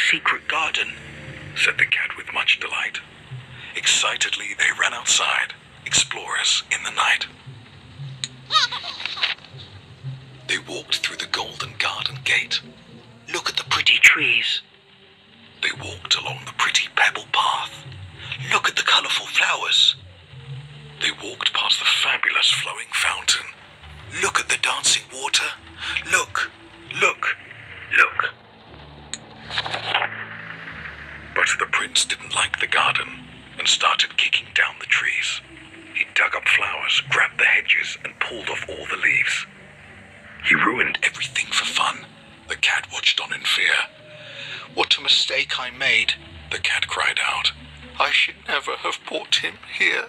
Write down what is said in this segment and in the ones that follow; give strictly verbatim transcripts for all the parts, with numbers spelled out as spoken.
secret garden," said the cat with much delight. Excitedly, they ran outside, explorers in the night. They walked through the golden garden gate. "Look at the pretty trees." They walked along the pretty pebble path. "Look at the colourful flowers." They walked past the fabulous flowing fountain. "Look at the dancing water. Look, Look, look. But the prince didn't like the garden and started kicking down the trees. He dug up flowers, grabbed the hedges, and pulled off all the leaves. He ruined everything for fun. The cat watched on in fear. "What a mistake I made," the cat cried out. "I should never have brought him here."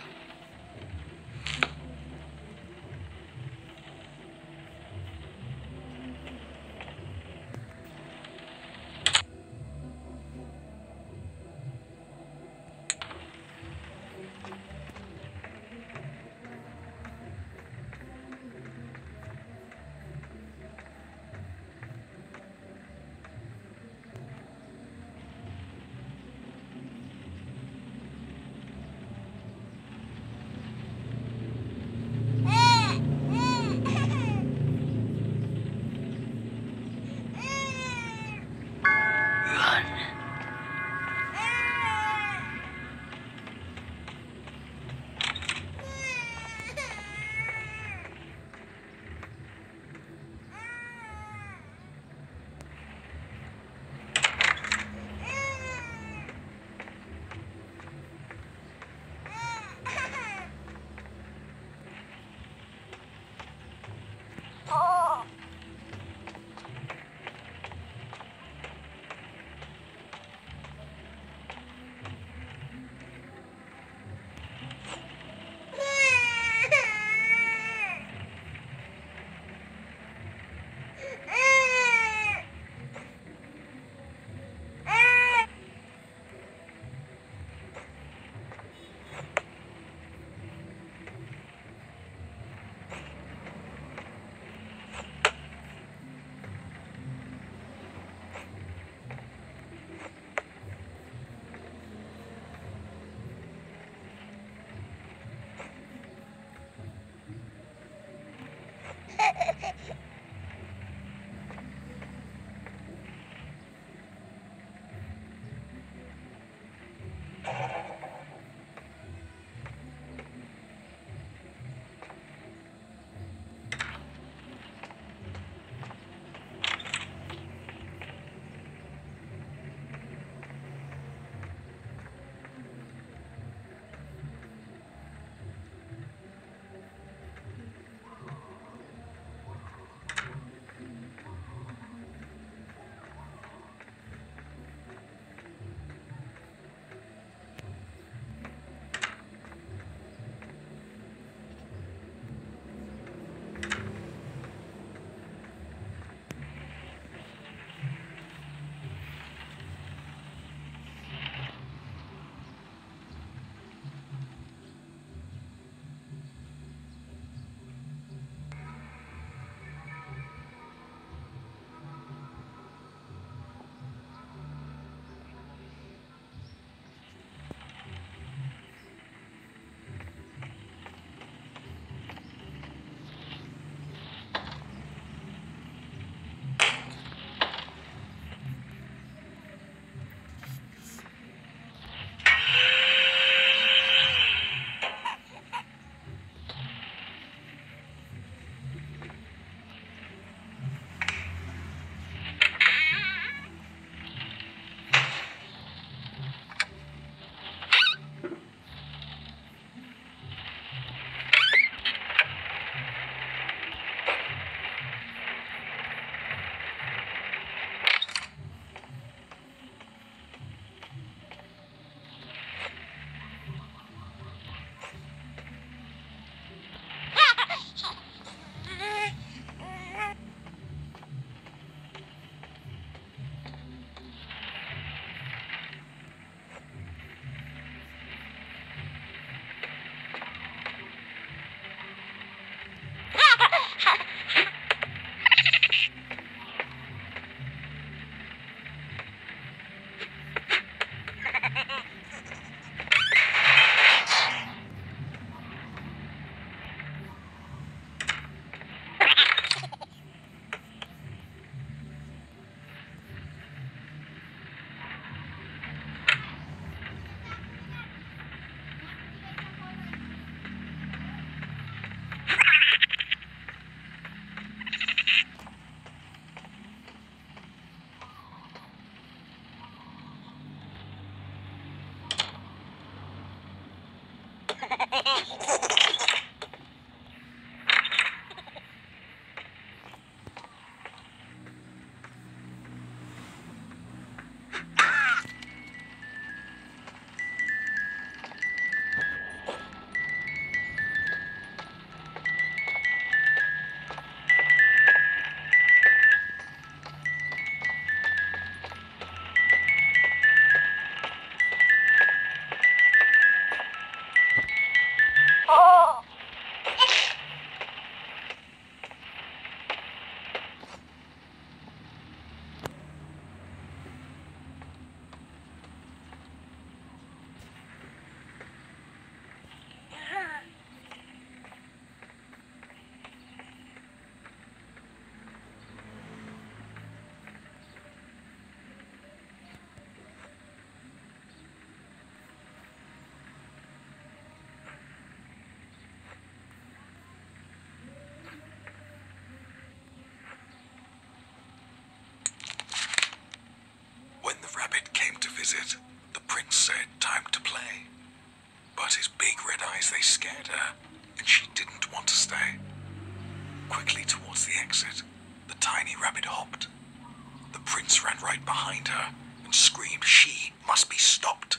towards the exit, the tiny rabbit hopped. The prince ran right behind her and screamed she must be stopped.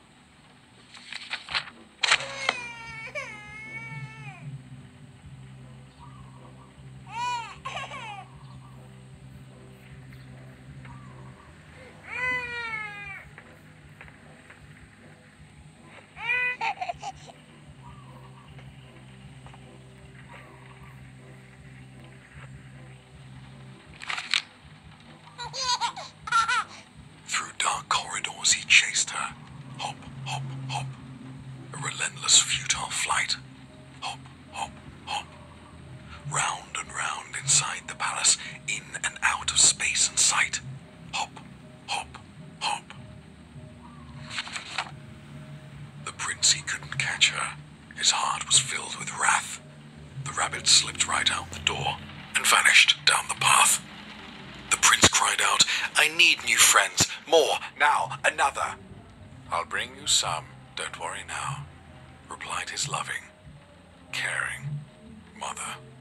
Through dark corridors he chased her. Hop, hop, hop. A relentless, futile flight. Hop, hop, hop. Round and round inside the palace, in and out of space and sight. Hop, hop, hop. The prince, he couldn't catch her. His heart was filled with wrath. The rabbit slipped right out the door and vanished down the path. The prince cried out, "I need new friends. More. Now, another." "I'll bring you some. Don't worry now," replied his loving, caring mother.